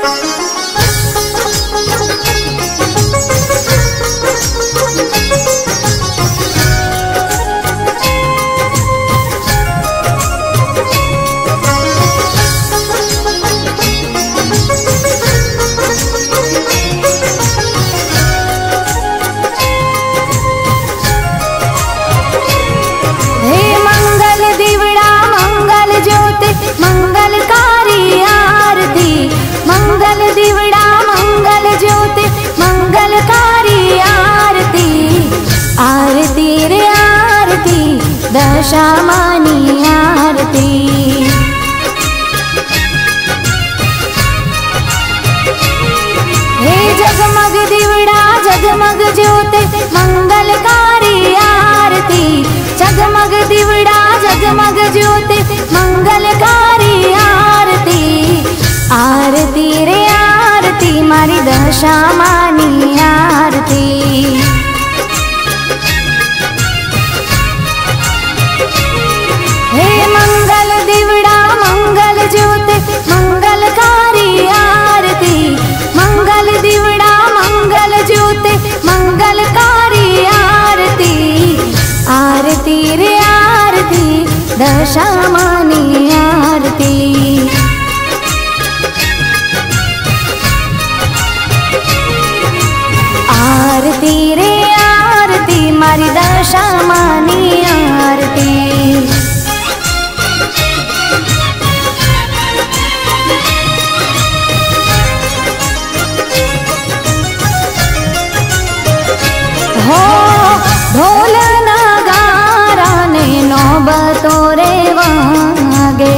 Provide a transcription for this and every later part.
मंगलकारी आरती, मंगल दीवड़ा मंगल ज्योति मंगलकारी आरती, आरती रे आरती दशामानी आरती। हे जगमग दीवड़ा जगमग ज्योति मंगलकारी आरती, जगमग दीवड़ा जगमग ज्योति मंगलकारी आरती, आरती रे आरती मारी दशामानी आरती। हे मंगल दीवड़ा मंगल ज्योति मंगलकारी आरती, मंगल दीवड़ा मंगल ज्योति मंगलकारी आरती, आरती रे आरती दशामानी आरती। आरती रे आरती मारी दशामानी आरती। हो ढोल नगारा ने नौबतो रे वागे,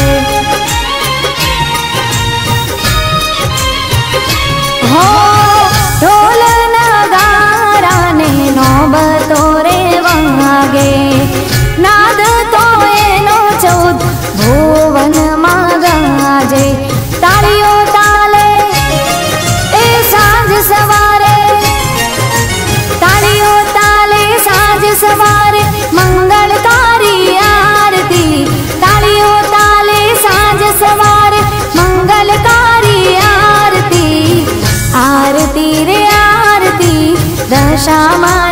हो ढोल नगारा ने नौबतो रे वागे, नाद तो एनो चौद भुवन मां गाजे, तालियो ताले ए सांझ सवारे, तालियो ताले सांझ सवारे मंगलकारी आरती, तालियो ताले सांझ सवारे मंगलकारी आरती, आरती रे आरती दशामा